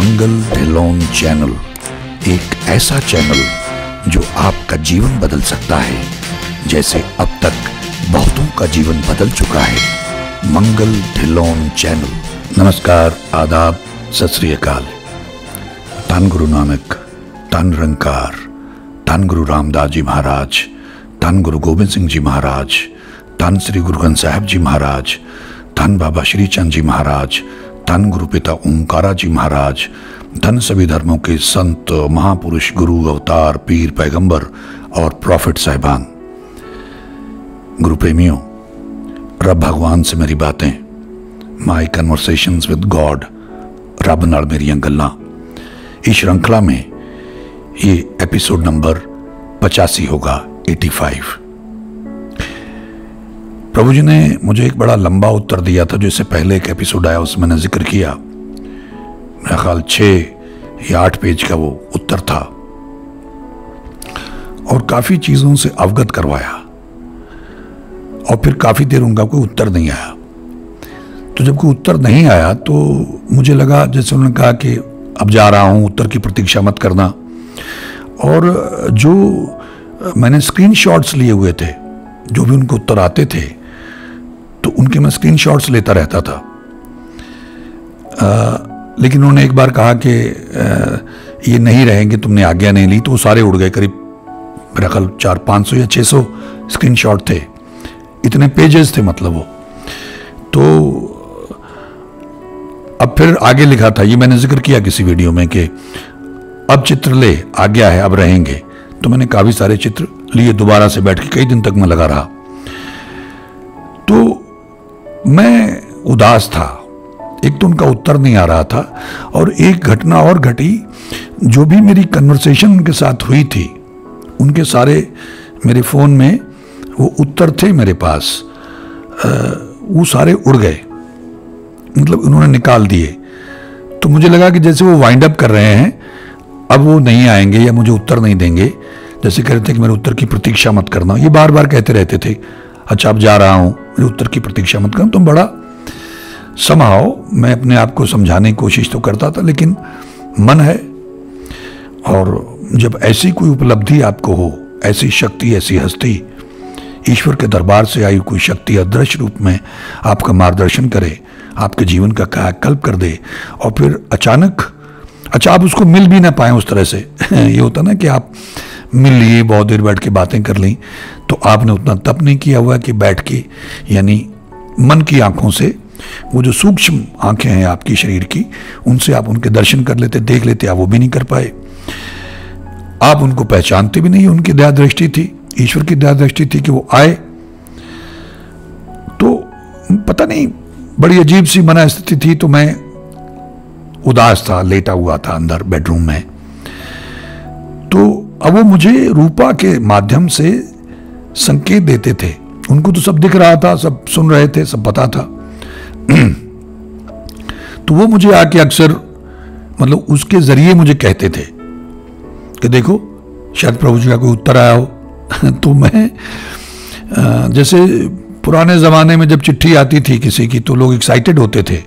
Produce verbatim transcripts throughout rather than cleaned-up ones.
मंगल Dhillon channel एक ऐसा channel जो आपका जीवन बदल सकता है, जैसे अब तक बहुतों का जीवन बदल चुका है। मंगल ढिल्लोन चैनल। नमस्कार, आदाब, सत श्री अकाल। धन गुरु नानक, धन निरंकार, धन गुरु रामदास जी महाराज, धन गुरु गोबिंद सिंह जी महाराज, धन श्री गुरु ग्रंथ साहिब जी महाराज, धन बाबा श्री चंद जी महाराज, धन गुरु पिता ओंकारा जी महाराज, धन सभी धर्मों के संत, महापुरुष, गुरु, अवतार, पीर, पैगंबर और प्रॉफिट साहिबान। गुरु प्रेमियों, रब भगवान से मेरी बातें, माई कन्वर्सेशंस विद गॉड, रब नाल मेरियां गल्लां, इस श्रृंखला में ये एपिसोड नंबर पचासी होगा, पचासी। प्रभु जी ने मुझे एक बड़ा लंबा उत्तर दिया था, जो इससे पहले एक एपिसोड आया उसमें मैंने जिक्र किया। मेरा ख्याल छः या आठ पेज का वो उत्तर था और काफ़ी चीज़ों से अवगत करवाया और फिर काफ़ी देर उनका कोई उत्तर नहीं आया। तो जब कोई उत्तर नहीं आया तो मुझे लगा, जैसे उन्होंने कहा कि अब जा रहा हूँ, उत्तर की प्रतीक्षा मत करना। और जो मैंने स्क्रीनशॉट्स लिए हुए थे, जो भी उनको उत्तर आते थे, तो उनके मैं स्क्रीनशॉट्स लेता रहता था। आ, लेकिन उन्होंने एक बार कहा कि आ, ये नहीं रहेंगे, तुमने आज्ञा नहीं ली, तो वो सारे उड़ गए। करीब मेरा ख्याल चार पाँच सौ या छः सौ स्क्रीनशॉट थे, इतने पेजेस थे मतलब वो। तो अब फिर आगे लिखा था, ये मैंने जिक्र किया किसी वीडियो में कि अब चित्र ले, आज्ञा है, अब रहेंगे। तो मैंने काफ़ी सारे चित्र लिए, दोबारा से बैठ के कई दिन तक मैं लगा रहा। तो मैं उदास था, एक तो उनका उत्तर नहीं आ रहा था, और एक घटना और घटी, जो भी मेरी कन्वर्सेशन उनके साथ हुई थी, उनके सारे मेरे फ़ोन में वो उत्तर थे मेरे पास, आ, वो सारे उड़ गए, मतलब उन्होंने निकाल दिए। तो मुझे लगा कि जैसे वो वाइंड अप कर रहे हैं, अब वो नहीं आएंगे या मुझे उत्तर नहीं देंगे। जैसे कह रहे थे कि मेरे उत्तर की प्रतीक्षा मत करना, ये बार बार कहते रहते थे। अच्छा, अब जा रहा हूँ, मेरे उत्तर की प्रतीक्षा मत करना। तुम बड़ा समाओ, मैं अपने आप को समझाने की कोशिश तो करता था, लेकिन मन है। और जब ऐसी कोई उपलब्धि आपको हो, ऐसी शक्ति, ऐसी हस्ती, ईश्वर के दरबार से आई कोई शक्ति अदृश्य रूप में आपका मार्गदर्शन करे, आपके जीवन का कायाकल्प कर दे, और फिर अचानक, अच्छा आप उसको मिल भी ना पाए उस तरह से ये होता ना कि आप मिल लिए, बहुत देर बैठ के बातें कर ली, तो आपने उतना तप नहीं किया हुआ कि बैठ के, यानी मन की आंखों से, वो जो सूक्ष्म आंखें हैं आपकी शरीर की, उनसे आप उनके दर्शन कर लेते, देख लेते, आप वो भी नहीं कर पाए। आप उनको पहचानते भी नहीं, उनकी दया दृष्टि थी, ईश्वर की दया दृष्टि थी कि वो आए। तो पता नहीं, बड़ी अजीब सी मना स्थिति थी। तो मैं उदास था, लेटा हुआ था अंदर बेडरूम में। तो अब वो मुझे रूपा के माध्यम से संकेत देते थे, उनको तो सब दिख रहा था, सब सुन रहे थे, सब पता था। तो वो मुझे आके अक्सर, मतलब उसके जरिए मुझे कहते थे कि देखो शायद प्रभु जी का कोई उत्तर आया हो। तो मैं, जैसे पुराने ज़माने में जब चिट्ठी आती थी किसी की, तो लोग एक्साइटेड होते थे,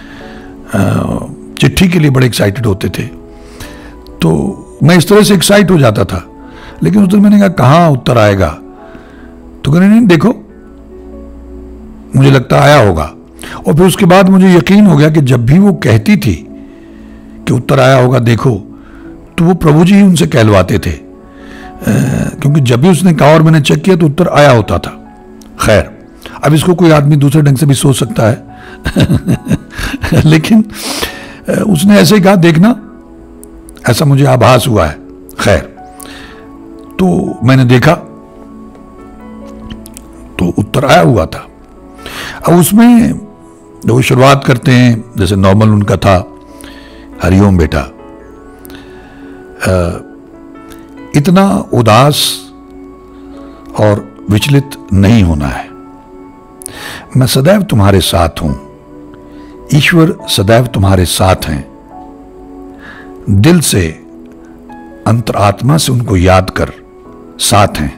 चिट्ठी के लिए बड़े एक्साइटेड होते थे। तो मैं इस तरह से एक्साइट हो जाता था, लेकिन उस दिन मैंने कहा कहाँ उत्तर आएगा, तो कहने नहीं, देखो मुझे लगता आया होगा। और फिर उसके बाद मुझे यकीन हो गया कि जब भी वो कहती थी कि उत्तर आया होगा देखो, तो वो प्रभु जी ही उनसे कहलवाते थे, क्योंकि जब भी उसने कहा और मैंने चेक किया तो उत्तर आया होता था। खैर, अब इसको कोई आदमी दूसरे ढंग से भी सोच सकता है लेकिन उसने ऐसे ही कहा, देखना, ऐसा मुझे आभास हुआ है। खैर, तो मैंने देखा तो उत्तर आया हुआ था। अब उसमें जो वो शुरुआत करते हैं, जैसे नॉर्मल उनका था, हरिओम बेटा, आ, इतना उदास और विचलित नहीं होना है। मैं सदैव तुम्हारे साथ हूं, ईश्वर सदैव तुम्हारे साथ हैं। दिल से, अंतरात्मा से उनको याद कर, साथ हैं।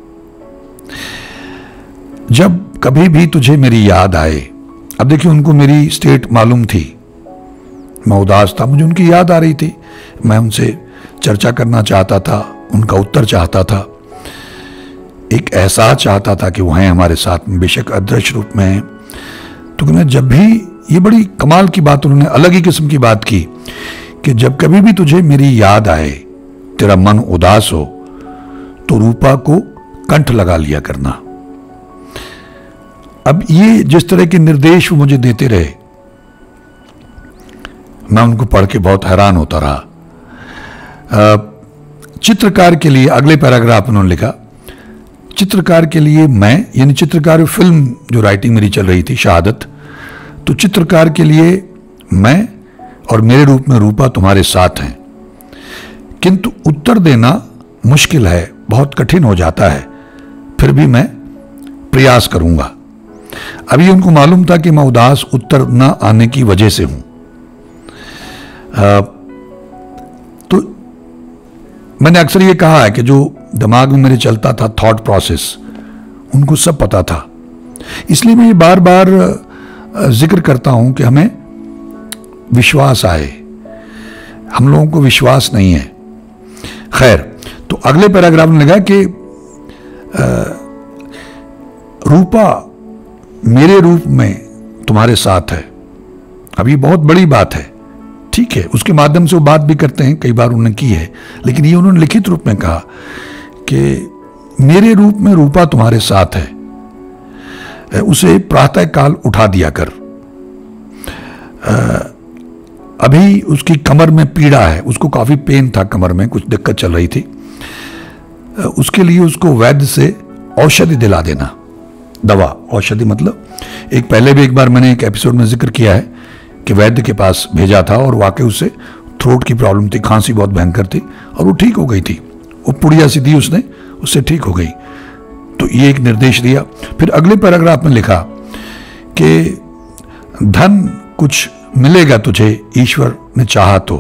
जब कभी भी तुझे मेरी याद आए, अब देखिए उनको मेरी स्टेट मालूम थी, मैं उदास था, मुझे उनकी याद आ रही थी, मैं उनसे चर्चा करना चाहता था, उनका उत्तर चाहता था, एक एहसास चाहता था कि वो हैं हमारे साथ में, बेशक अदृश्य रूप में हैं। तो मैं जब भी, ये बड़ी कमाल की बात उन्होंने अलग ही किस्म की बात की कि जब कभी भी तुझे मेरी याद आए, तेरा मन उदास हो, तो रूपा को कंठ लगा लिया करना। अब ये जिस तरह के निर्देश वो मुझे देते रहे, मैं उनको पढ़ के बहुत हैरान होता रहा। चित्रकार के लिए, अगले पैराग्राफ उन्होंने लिखा, चित्रकार के लिए मैं, यानी चित्रकार फिल्म जो राइटिंग मेरी चल रही थी शहादत, तो चित्रकार के लिए मैं और मेरे रूप में रूपा तुम्हारे साथ हैं, किंतु उत्तर देना मुश्किल है, बहुत कठिन हो जाता है, फिर भी मैं प्रयास करूंगा। अभी उनको मालूम था कि मैं उदास उत्तर न आने की वजह से हूं। आ, तो मैंने अक्सर ये कहा है कि जो दिमाग में मेरे चलता था थॉट प्रोसेस, उनको सब पता था। इसलिए मैं ये बार बार जिक्र करता हूं कि हमें विश्वास आए, हम लोगों को विश्वास नहीं है। खैर, तो अगले पैराग्राफ में लगा कि रूपा मेरे रूप में तुम्हारे साथ है। अब ये बहुत बड़ी बात है, ठीक है, उसके माध्यम से वो बात भी करते हैं, कई बार उन्होंने की है, लेकिन ये उन्होंने लिखित रूप में कहा कि मेरे रूप में रूपा तुम्हारे साथ है, उसे प्रातः काल उठा दिया कर। अभी उसकी कमर में पीड़ा है, उसको काफी पेन था, कमर में कुछ दिक्कत चल रही थी, उसके लिए उसको वैद्य से औषधि दिला देना। दवा, औषधि मतलब, एक पहले भी एक बार मैंने एक एपिसोड में जिक्र किया है कि वैद्य के पास भेजा था और वाकई उससे थ्रोट की प्रॉब्लम थी, खांसी बहुत भयंकर थी और वो ठीक हो गई थी, वो पुड़िया सी दी उसने, उससे ठीक हो गई। तो ये एक निर्देश दिया। फिर अगले पैराग्राफ में लिखा कि धन कुछ मिलेगा तुझे, ईश्वर ने चाहा तो।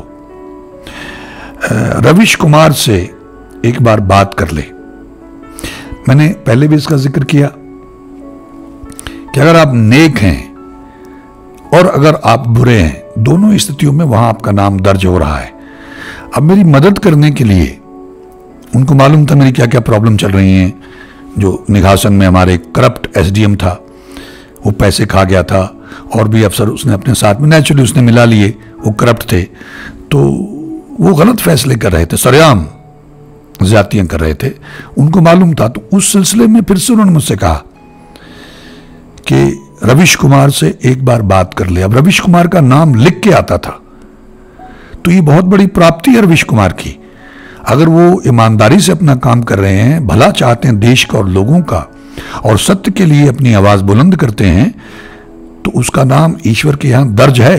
रविश कुमार से एक बार बात कर ले। मैंने पहले भी इसका जिक्र किया कि अगर आप नेक हैं और अगर आप बुरे हैं, दोनों स्थितियों में वहां आपका नाम दर्ज हो रहा है। अब मेरी मदद करने के लिए, उनको मालूम था मेरी क्या क्या प्रॉब्लम चल रही हैं। जो निघासन में हमारे करप्ट एसडीएम था, वो पैसे खा गया था, और भी अफसर उसने अपने साथ में नेचुरली उसने मिला लिए, वो करप्ट थे, तो वो गलत फैसले कर रहे थे, सरेआम ज्यादतियां कर रहे थे, उनको मालूम था। तो उस सिलसिले में फिर से उन्होंने मुझसे कहा कि रविश कुमार से एक बार बात कर ले। अब रविश कुमार का नाम लिख के आता था, तो ये बहुत बड़ी प्राप्ति है रविश कुमार की। अगर वो ईमानदारी से अपना काम कर रहे हैं, भला चाहते हैं देश का और लोगों का, और सत्य के लिए अपनी आवाज बुलंद करते हैं, तो उसका नाम ईश्वर के यहां दर्ज है।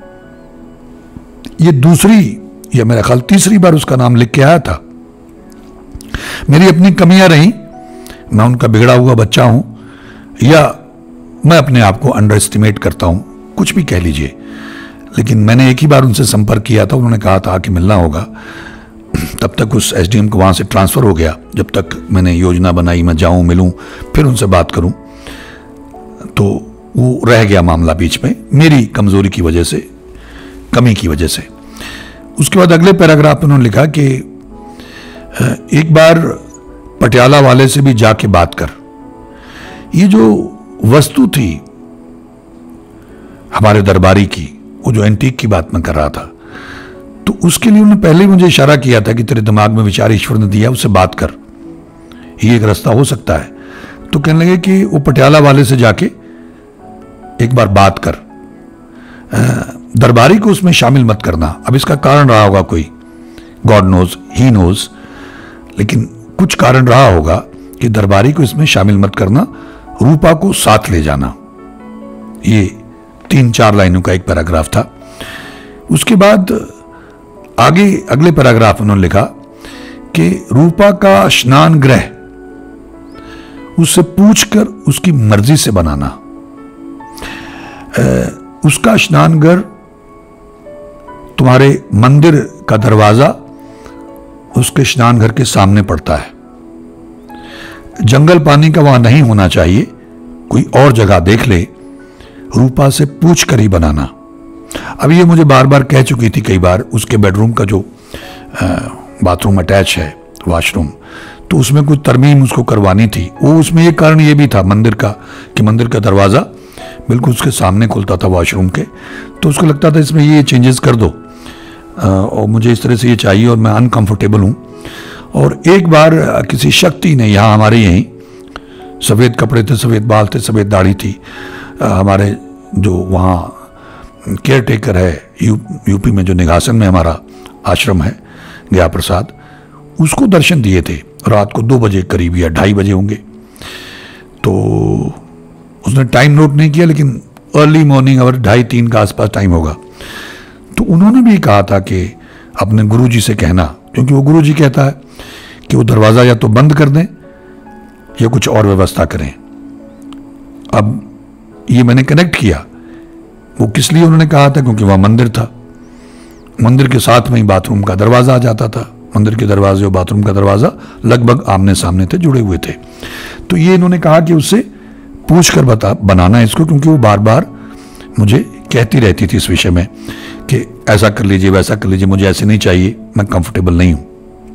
ये दूसरी या मेरा ख्याल तीसरी बार उसका नाम लिख के आया था। मेरी अपनी कमियां रही, मैं उनका बिगड़ा हुआ बच्चा हूं, या मैं अपने आप को अंडर एस्टिमेट करता हूं, कुछ भी कह लीजिए, लेकिन मैंने एक ही बार उनसे संपर्क किया था, उन्होंने कहा था कि मिलना होगा। तब तक उस एसडीएम को वहां से ट्रांसफर हो गया, जब तक मैंने योजना बनाई मैं जाऊं, मिलूं, फिर उनसे बात करूं, तो वो रह गया मामला बीच में, मेरी कमजोरी की वजह से, कमी की वजह से। उसके बाद अगले पैराग्राफ में उन्होंने लिखा कि एक बार पटियाला वाले से भी जाके बात कर। ये जो वस्तु थी हमारे दरबारी की, वो जो एंटीक की बात मैं कर रहा था, तो उसके लिए उन्होंने पहले मुझे इशारा किया था कि तेरे दिमाग में विचार ईश्वर ने दिया, उससे बात कर, ये एक रास्ता हो सकता है। तो कहने लगे कि वो पटियाला वाले से जाके एक बार बात कर, दरबारी को उसमें शामिल मत करना। अब इसका कारण रहा होगा कोई, गॉड नोज, ही नोज, लेकिन कुछ कारण रहा होगा कि दरबारी को इसमें शामिल मत करना, रूपा को साथ ले जाना। ये तीन चार लाइनों का एक पैराग्राफ था। उसके बाद आगे अगले पैराग्राफ में उन्होंने लिखा कि रूपा का स्नान गृह उससे पूछकर उसकी मर्जी से बनाना। उसका स्नान घर तुम्हारे मंदिर का दरवाजा उसके स्नान घर के सामने पड़ता है। जंगल पानी का वहां नहीं होना चाहिए, कोई और जगह देख ले, रूपा से पूछ कर ही बनाना। अब ये मुझे बार बार कह चुकी थी कई बार, उसके बेडरूम का जो बाथरूम अटैच है वॉशरूम, तो उसमें कुछ तरमीम उसको करवानी थी। वो उसमें ये कारण ये भी था मंदिर का कि मंदिर का दरवाज़ा बिल्कुल उसके सामने खुलता था वॉशरूम के, तो उसको लगता था इसमें ये चेंजेस कर दो और मुझे इस तरह से ये चाहिए और मैं अनकंफर्टेबल हूँ। और एक बार किसी शक्ति ने, यहाँ हमारे यहीं सफ़ेद कपड़े थे, सफ़ेद बाल थे, सफ़ेद दाढ़ी थी, हमारे जो वहाँ केयर टेकर है यू यूपी में, जो निघासन में हमारा आश्रम है गया प्रसाद, उसको दर्शन दिए थे रात को दो बजे करीब या ढाई बजे होंगे। तो उसने टाइम नोट नहीं किया, लेकिन अर्ली मॉर्निंग और ढाई तीन का आसपास टाइम होगा। तो उन्होंने भी कहा था कि अपने गुरुजी से कहना, क्योंकि वो गुरुजी कहता है कि वो दरवाज़ा या तो बंद कर दें या कुछ और व्यवस्था करें। अब ये मैंने कनेक्ट किया, वो किस लिए उन्होंने कहा था, क्योंकि वहाँ मंदिर था, मंदिर के साथ में ही बाथरूम का दरवाज़ा आ जाता था, मंदिर के दरवाजे और बाथरूम का दरवाज़ा लगभग आमने सामने थे, जुड़े हुए थे। तो ये इन्होंने कहा कि उससे पूछ कर बता बनाना इसको, क्योंकि वो बार बार मुझे कहती रहती थी इस विषय में कि ऐसा कर लीजिए, वैसा कर लीजिए, मुझे ऐसे नहीं चाहिए, मैं कंफर्टेबल नहीं हूं।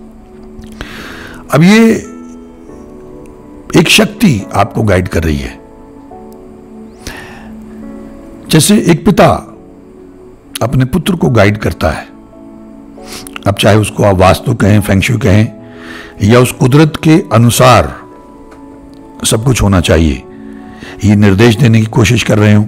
अब ये एक शक्ति आपको गाइड कर रही है, जैसे एक पिता अपने पुत्र को गाइड करता है। अब चाहे उसको आप वास्तु कहें, फेंगशुई कहें, या उस कुदरत के अनुसार सब कुछ होना चाहिए, ये निर्देश देने की कोशिश कर रहे हूं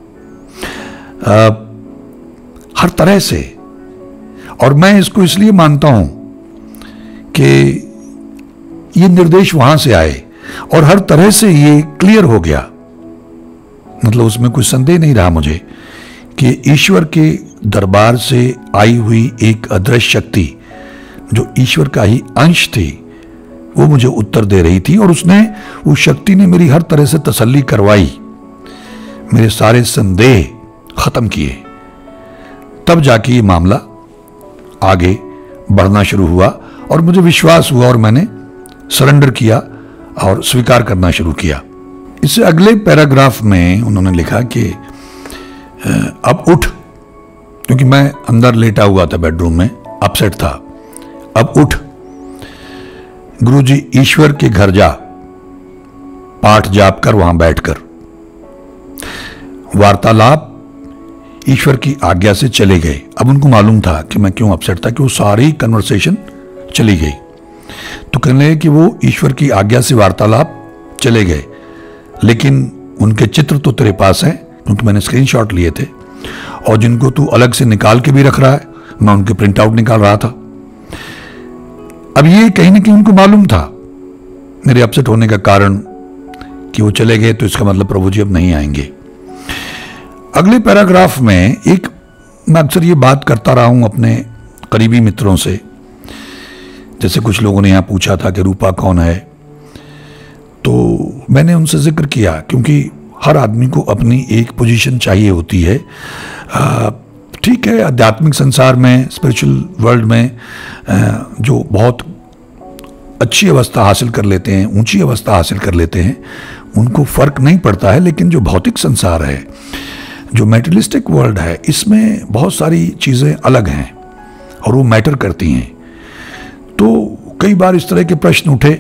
हर तरह से। और मैं इसको इसलिए मानता हूं कि ये निर्देश वहां से आए और हर तरह से ये क्लियर हो गया, मतलब उसमें कोई संदेह नहीं रहा मुझे कि ईश्वर के दरबार से आई हुई एक अदृश्य शक्ति जो ईश्वर का ही अंश थी, वो मुझे उत्तर दे रही थी। और उसने, उस शक्ति ने मेरी हर तरह से तसल्ली करवाई, मेरे सारे संदेह खत्म किए। तब जाके ये मामला आगे बढ़ना शुरू हुआ और मुझे विश्वास हुआ और मैंने सरेंडर किया और स्वीकार करना शुरू किया। इससे अगले पैराग्राफ में उन्होंने लिखा कि अब उठ, क्योंकि मैं अंदर लेटा हुआ था बेडरूम में, अपसेट था, अब उठ, गुरुजी ईश्वर के घर जा, पाठ जाप कर वहां बैठकर। वार्तालाप ईश्वर की आज्ञा से चले गए। अब उनको मालूम था कि मैं क्यों अपसेट था, कि वो सारी कन्वर्सेशन चली गई। तो कहने लगे कि वो ईश्वर की आज्ञा से वार्तालाप चले गए, लेकिन उनके चित्र तो तेरे पास हैं, क्योंकि मैंने स्क्रीनशॉट लिए थे, और जिनको तू अलग से निकाल के भी रख रहा है, मैं उनके प्रिंट आउट निकाल रहा था। अब ये कहीं ना कहीं उनको मालूम था मेरे अपसेट होने का कारण, कि वो चले गए तो इसका मतलब प्रभु जी अब नहीं आएंगे। अगले पैराग्राफ में एक, मैं अक्सर ये बात करता रहा हूं अपने करीबी मित्रों से, जैसे कुछ लोगों ने यहां पूछा था कि रूपा कौन है, तो मैंने उनसे जिक्र किया, क्योंकि हर आदमी को अपनी एक पोजीशन चाहिए होती है। ठीक है, आध्यात्मिक संसार में, स्पिरिचुअल वर्ल्ड में जो बहुत अच्छी अवस्था हासिल कर लेते हैं, ऊंची अवस्था हासिल कर लेते हैं, उनको फर्क नहीं पड़ता है। लेकिन जो भौतिक संसार है, जो मेटेरियलिस्टिक वर्ल्ड है, इसमें बहुत सारी चीज़ें अलग हैं और वो मैटर करती हैं। तो कई बार इस तरह के प्रश्न उठे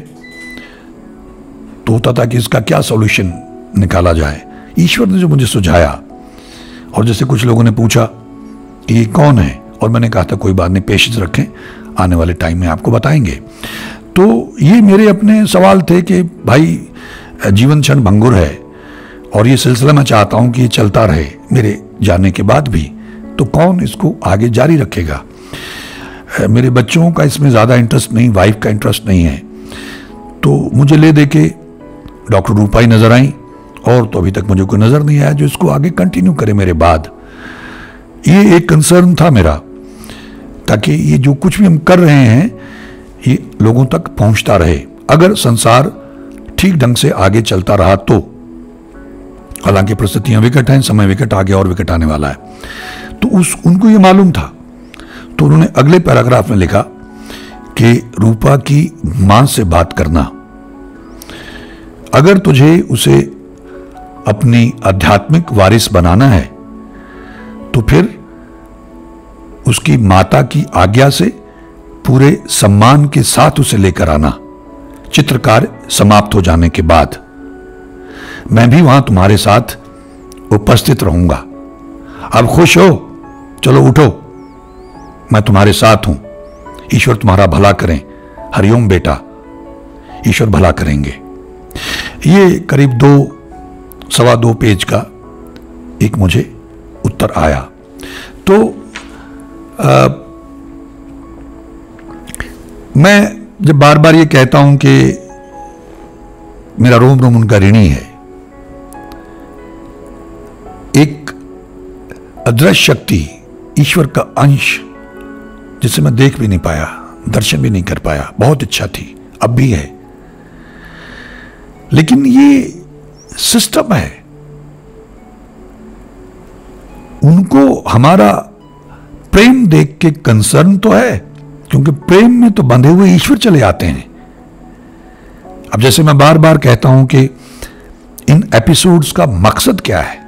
तो होता था कि इसका क्या सॉल्यूशन निकाला जाए। ईश्वर ने जो मुझे सुझाया, और जैसे कुछ लोगों ने पूछा कि ये कौन है, और मैंने कहा था कोई बात नहीं, पेशेंस रखें, आने वाले टाइम में आपको बताएंगे। तो ये मेरे अपने सवाल थे कि भाई जीवन क्षण भंगुर है और ये सिलसिला मैं चाहता हूं कि ये चलता रहे मेरे जाने के बाद भी, तो कौन इसको आगे जारी रखेगा। मेरे बच्चों का इसमें ज़्यादा इंटरेस्ट नहीं, वाइफ का इंटरेस्ट नहीं है, तो मुझे ले दे के डॉक्टर रूपा ही नजर आई, और तो अभी तक मुझे कोई नजर नहीं आया जो इसको आगे कंटिन्यू करे मेरे बाद। ये एक कंसर्न था मेरा, ताकि ये जो कुछ भी हम कर रहे हैं ये लोगों तक पहुंचता रहे, अगर संसार ठीक ढंग से आगे चलता रहा तो। हालांकि परिस्थितियां विकट हैं, समय विकट, आगे और विकट आने वाला है, तो उस उनको ये मालूम था। तो उन्होंने अगले पैराग्राफ में लिखा कि रूपा की मां से बात करना, अगर तुझे उसे अपनी आध्यात्मिक वारिस बनाना है तो फिर उसकी माता की आज्ञा से पूरे सम्मान के साथ उसे लेकर आना। चित्रकार समाप्त हो जाने के बाद मैं भी वहां तुम्हारे साथ उपस्थित रहूंगा। अब खुश हो? चलो उठो, मैं तुम्हारे साथ हूं। ईश्वर तुम्हारा भला करें। हरिओम बेटा, ईश्वर भला करेंगे। ये करीब दो सवा दो पेज का एक मुझे उत्तर आया। तो आ, मैं जब बार बार ये कहता हूं कि मेरा रोम रोम उनका ऋणी है, एक अदृश्य शक्ति, ईश्वर का अंश जिसे मैं देख भी नहीं पाया, दर्शन भी नहीं कर पाया, बहुत इच्छा थी, अब भी है, लेकिन ये सिस्टम है। उनको हमारा प्रेम देख के कंसर्न तो है, क्योंकि प्रेम में तो बंधे हुए ईश्वर चले आते हैं। अब जैसे मैं बार बार कहता हूं कि इन एपिसोड्स का मकसद क्या है।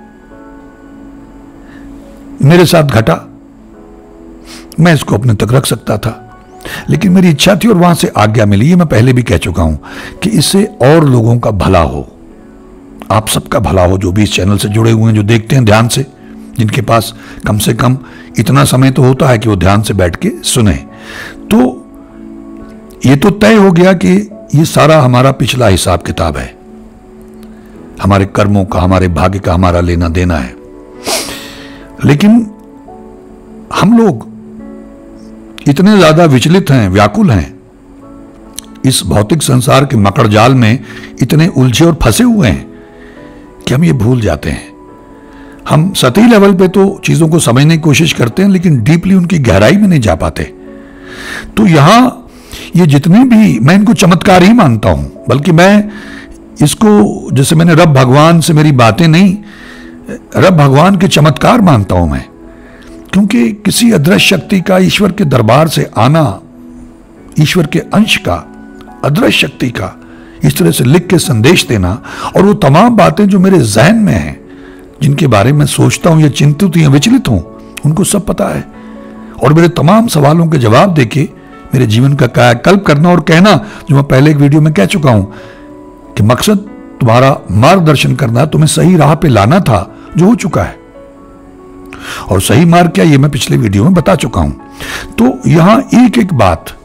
मेरे साथ घटा, मैं इसको अपने तक रख सकता था, लेकिन मेरी इच्छा थी और वहां से आज्ञा मिली। ये मैं पहले भी कह चुका हूं कि इससे और लोगों का भला हो, आप सबका भला हो, जो भी इस चैनल से जुड़े हुए हैं, जो देखते हैं ध्यान से, जिनके पास कम से कम इतना समय तो होता है कि वो ध्यान से बैठ के सुने। तो ये तो तय हो गया कि ये सारा हमारा पिछला हिसाब किताब है, हमारे कर्मों का, हमारे भाग्य का हमारा लेना देना है। लेकिन हम लोग इतने ज्यादा विचलित हैं, व्याकुल हैं, इस भौतिक संसार के मकड़ जाल में इतने उलझे और फंसे हुए हैं कि हम ये भूल जाते हैं। हम सतही लेवल पे तो चीजों को समझने की कोशिश करते हैं, लेकिन डीपली उनकी गहराई में नहीं जा पाते। तो यहां ये जितने भी, मैं इनको चमत्कार ही मानता हूं, बल्कि मैं इसको, जैसे मैंने रब भगवान से मेरी बातें नहीं, रब भगवान के चमत्कार मानता हूं मैं, क्योंकि किसी अदृश्य शक्ति का ईश्वर के दरबार से आना, ईश्वर के अंश का, अदृश्य शक्ति का इस तरह से लिख के संदेश देना, और वो तमाम बातें जो मेरे जहन में हैं, जिनके बारे में सोचता हूं या चिंतित या विचलित हूं, उनको सब पता है। और मेरे तमाम सवालों के जवाब देके मेरे जीवन का कायाकल्प करना और कहना, जो मैं पहले एक वीडियो में कह चुका हूं कि मकसद तुम्हारा मार्गदर्शन करना, तुम्हें सही राह पे लाना था, जो हो चुका है। और सही मार्ग क्या, ये मैं पिछले वीडियो में बता चुका हूं। तो यहां एक एक बात,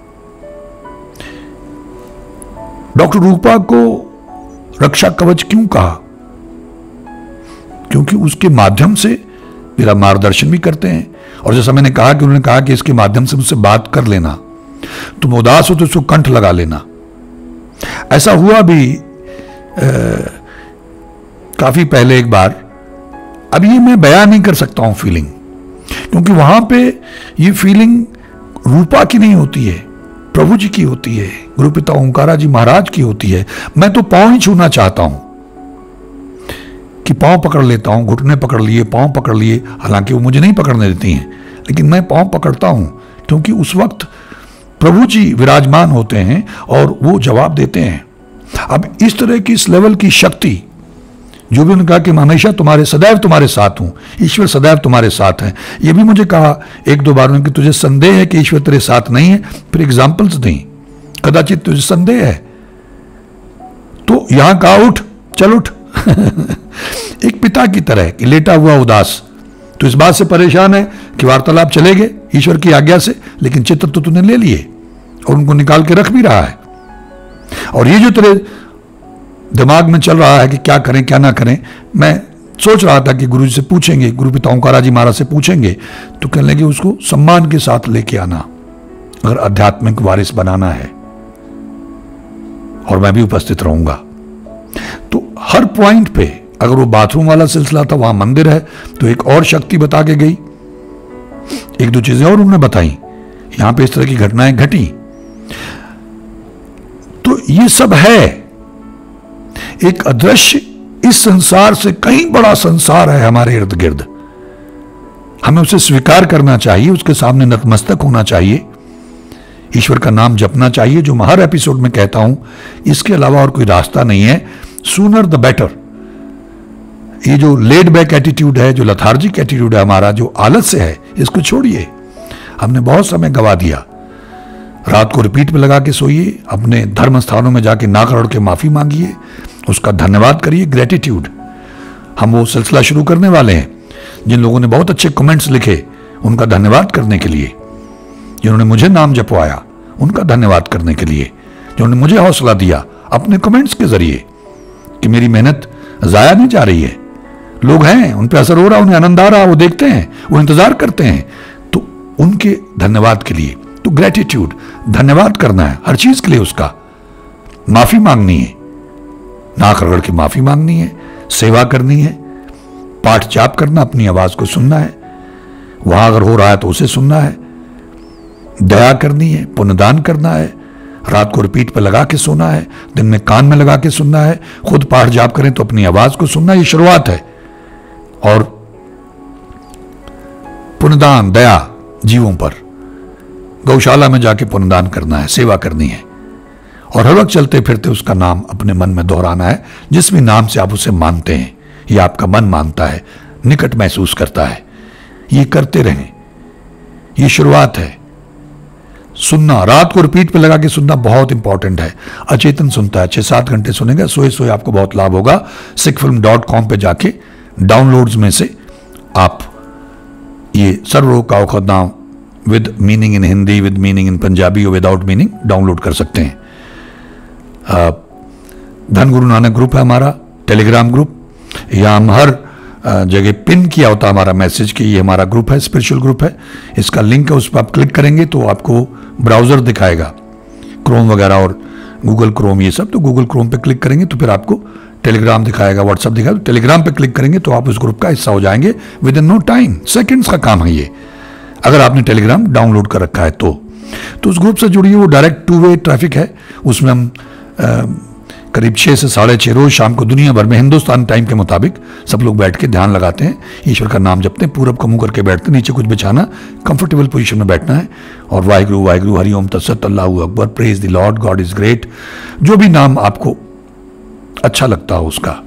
डॉक्टर रूपा को रक्षा कवच क्यों कहा? क्योंकि उसके माध्यम से मेरा मार्गदर्शन भी करते हैं। और जैसा मैंने कहा कि उन्होंने कहा कि इसके माध्यम से मुझसे बात कर लेना, तुम उदास हो तो उसको कंठ लगा लेना। ऐसा हुआ भी आ, काफी पहले एक बार। अब ये मैं बयान नहीं कर सकता हूं फीलिंग, क्योंकि वहां पे ये फीलिंग रूपा की नहीं होती है, प्रभु जी की होती है, गुरु पिता ओंकारा जी महाराज की होती है। मैं तो पांव ही छूना चाहता हूं कि पांव पकड़ लेता हूं, घुटने पकड़ लिए, पांव पकड़ लिए, हालांकि वो मुझे नहीं पकड़ने देती हैं, लेकिन मैं पांव पकड़ता हूं, क्योंकि उस वक्त प्रभु जी विराजमान होते हैं और वो जवाब देते हैं। अब इस तरह की, इस लेवल की शक्ति, जो भी उन्होंने कहा कि मैं हमेशा तुम्हारे, सदैव तुम्हारे साथ हूं, ईश्वर सदैव तुम्हारे साथ है। ये भी मुझे कहा एक दो बार कि तुझे संदेह है कि ईश्वर तेरे साथ नहीं है, फिर एग्जाम्पल्स दें, कदाचित तुझे संदेह है तो यहां कहा उठ, चल उठ। एक पिता की तरह कि लेटा हुआ उदास, तो इस बात से परेशान है कि वार्तालाप चले गए ईश्वर की आज्ञा से, लेकिन चित्र तो तूने ले लिए और उनको निकाल के रख भी रहा है। और ये जो तेरे दिमाग में चल रहा है कि क्या करें क्या ना करें, मैं सोच रहा था कि गुरु जी से पूछेंगे, गुरु पिता ओंकारा जी महाराज से पूछेंगे, तो कहने लगे उसको सम्मान के साथ लेके आना, अगर आध्यात्मिक वारिस बनाना है, और मैं भी उपस्थित रहूंगा। तो हर पॉइंट पे, अगर वो बाथरूम वाला सिलसिला था, वहां मंदिर है, तो एक और शक्ति बता के गई, एक दो चीजें और उन्होंने बताई, यहां पे इस तरह की घटनाएं घटी। तो ये सब है एक अदृश्य, इस संसार से कहीं बड़ा संसार है हमारे इर्द गिर्द। हमें उसे स्वीकार करना चाहिए, उसके सामने नतमस्तक होना चाहिए, ईश्वर का नाम जपना चाहिए, जो मैं हर एपिसोड में कहता हूं। इसके अलावा और कोई रास्ता नहीं है। Sooner the better. ये जो लेड बैक एटीट्यूड है, जो लथार्जिक एटीट्यूड है हमारा, जो आलस से है, इसको छोड़िए। हमने बहुत समय गवा दिया। रात को रिपीट पे लगा के सोइए, अपने धर्म स्थानों में जाके नाक रगड़ के माफी मांगिए, उसका धन्यवाद करिए, ग्रेटिट्यूड। हम वो सिलसिला शुरू करने वाले हैं जिन लोगों ने बहुत अच्छे कमेंट्स लिखे उनका धन्यवाद करने के लिए, जिन्होंने मुझे नाम जपवाया उनका धन्यवाद करने के लिए, जिन्होंने मुझे हौसला दिया अपने कमेंट्स के जरिए कि मेरी मेहनत जाया नहीं जा रही है, लोग हैं, उन पर असर हो रहा, उन्हें आनंद आ रहा, वो देखते हैं, वो इंतजार करते हैं, तो उनके धन्यवाद के लिए तो ग्रेटिट्यूड, धन्यवाद करना है हर चीज के लिए, उसका माफी मांगनी है, नाक रगड़ के माफी मांगनी है, सेवा करनी है, पाठ जाप करना, अपनी आवाज को सुनना है, वहां अगर हो रहा है तो उसे सुनना है, दया करनी है, पुण्यदान करना है, रात को रिपीट पे लगा के सोना है, दिन में कान में लगा के सुनना है, खुद पाठ जाप करें तो अपनी आवाज को सुनना, ये शुरुआत है। और पुण्यदान, दया जीवों पर, गौशाला में जाके पुण्यदान करना है, सेवा करनी है, और हर वक्त चलते फिरते उसका नाम अपने मन में दोहराना है, जिस भी नाम से आप उसे मानते हैं या आपका मन मानता है, निकट महसूस करता है, ये करते रहें, ये शुरुआत है। सुनना, रात को रिपीट पे लगा के सुनना बहुत इंपॉर्टेंट है। अचेतन सुनता है, छह सात घंटे सुनेगा, सोए सोए आपको बहुत लाभ होगा। सिख फिल्म डॉट कॉम पे जाके डाउनलोड्स में से आप ये सर्वरोग का औषध नाम with meaning in Hindi, with meaning in Punjabi और विदाउट मीनिंग डाउनलोड कर सकते हैं। धन गुरु नानक ग्रुप है हमारा टेलीग्राम ग्रुप, या हम हर जगह पिन किया होता हमारा मैसेज कि ये हमारा ग्रुप है, स्पिरिचुअल ग्रुप है, इसका लिंक है, उस पर आप क्लिक करेंगे तो आपको ब्राउजर दिखाएगा, क्रोम वगैरह और गूगल क्रोम ये सब, तो गूगल क्रोम पे क्लिक करेंगे तो फिर आपको टेलीग्राम दिखाएगा, व्हाट्सअप दिखाएगा, तो टेलीग्राम पे क्लिक करेंगे तो आप उस ग्रुप का हिस्सा हो जाएंगे within no time, seconds का काम है ये, अगर आपने टेलीग्राम डाउनलोड कर रखा है तो तो उस ग्रुप से जुड़िए। वो डायरेक्ट टू वे ट्रैफिक है, उसमें हम आ, करीब छः से साढ़े छः रोज शाम को दुनिया भर में हिंदुस्तान टाइम के मुताबिक सब लोग बैठ के ध्यान लगाते हैं, ईश्वर का नाम जपते हैं, पूरब का मुंह करके बैठते हैं, नीचे कुछ बिछाना, कंफर्टेबल पोजीशन में बैठना है, और वाहिगुरु वाहिगुरु हरि ओम तत्सत अल्लाहू अकबर, praise the Lord, God is great, जो भी नाम आपको अच्छा लगता हो उसका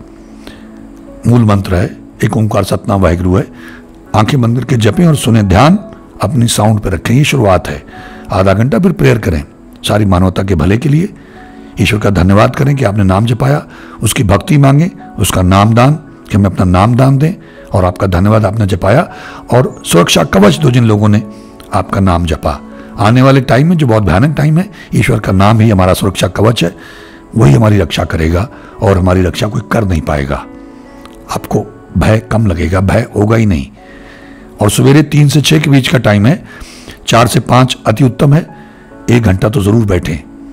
मूल मंत्र है, एक ओंकार सतनाम वाहिगुरु है, आंखें बंद करके जपें और सुने, ध्यान अपनी साउंड पर रखें, ये शुरुआत है। आधा घंटा फिर प्रेयर करें सारी मानवता के भले के लिए, ईश्वर का धन्यवाद करें कि आपने नाम जपाया, उसकी भक्ति मांगे, उसका नाम दान कि हमें अपना नाम दान दें, और आपका धन्यवाद आपने जपाया, और सुरक्षा कवच दो जिन लोगों ने आपका नाम जपा। आने वाले टाइम में जो बहुत भयानक टाइम है, ईश्वर का नाम ही हमारा सुरक्षा कवच है, वही हमारी रक्षा करेगा और हमारी रक्षा कोई कर नहीं पाएगा। आपको भय कम लगेगा, भय होगा ही नहीं। और सवेरे तीन से छः के बीच का टाइम है, चार से पाँच अति उत्तम है, एक घंटा तो जरूर बैठें,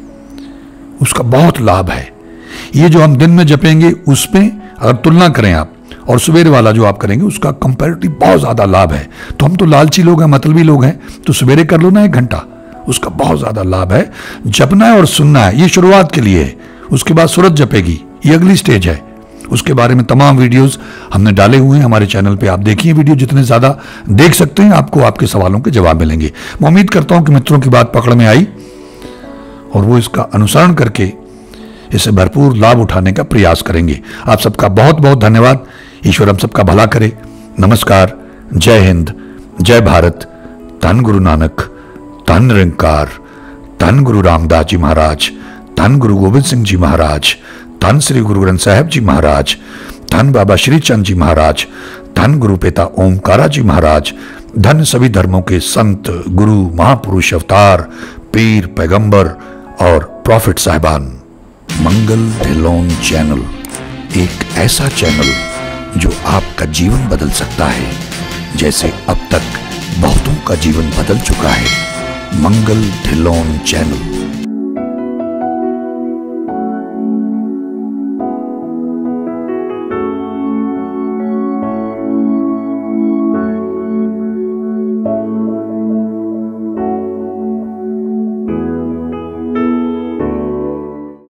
उसका बहुत लाभ है। ये जो हम दिन में जपेंगे उसमें अगर तुलना करें आप और सवेरे वाला जो आप करेंगे उसका कंपैरेटिव बहुत ज़्यादा लाभ है। तो हम तो लालची लोग हैं, मतलबी लोग हैं, तो सवेरे कर लो ना एक घंटा, उसका बहुत ज़्यादा लाभ है। जपना है और सुनना है, ये शुरुआत के लिए है, उसके बाद सूरत जपेगी, ये अगली स्टेज है। उसके बारे में तमाम वीडियोस हमने डाले हुए हैं हमारे चैनल पे, आप देखिए वीडियो, जितने ज़्यादा देख सकते हैं आपको आपके सवालों के जवाब मिलेंगे। मैं उम्मीद करता हूँ कि मित्रों की बात पकड़ में आई और वो इसका अनुसरण करके इससे भरपूर लाभ उठाने का प्रयास करेंगे। आप सबका बहुत बहुत धन्यवाद। ईश्वर हम सबका भला करे। नमस्कार, जय हिंद, जय भारत। धन गुरु नानक, धन निरंकार, धन गुरु रामदास जी महाराज, धन गुरु गोविंद सिंह जी महाराज, धन श्री गुरु ग्रंथ साहिब जी महाराज, धन बाबा श्री चंद जी महाराज, धन गुरु पिता ओमकारा जी महाराज, धन सभी धर्मों के संत, गुरु, महापुरुष, अवतार, पीर, पैगंबर और प्रॉफिट साहिबान। मंगल ढिल्लोन चैनल एक ऐसा चैनल जो आपका जीवन बदल सकता है, जैसे अब तक बहुतों का जीवन बदल चुका है। मंगल ढिल्लोन चैनल।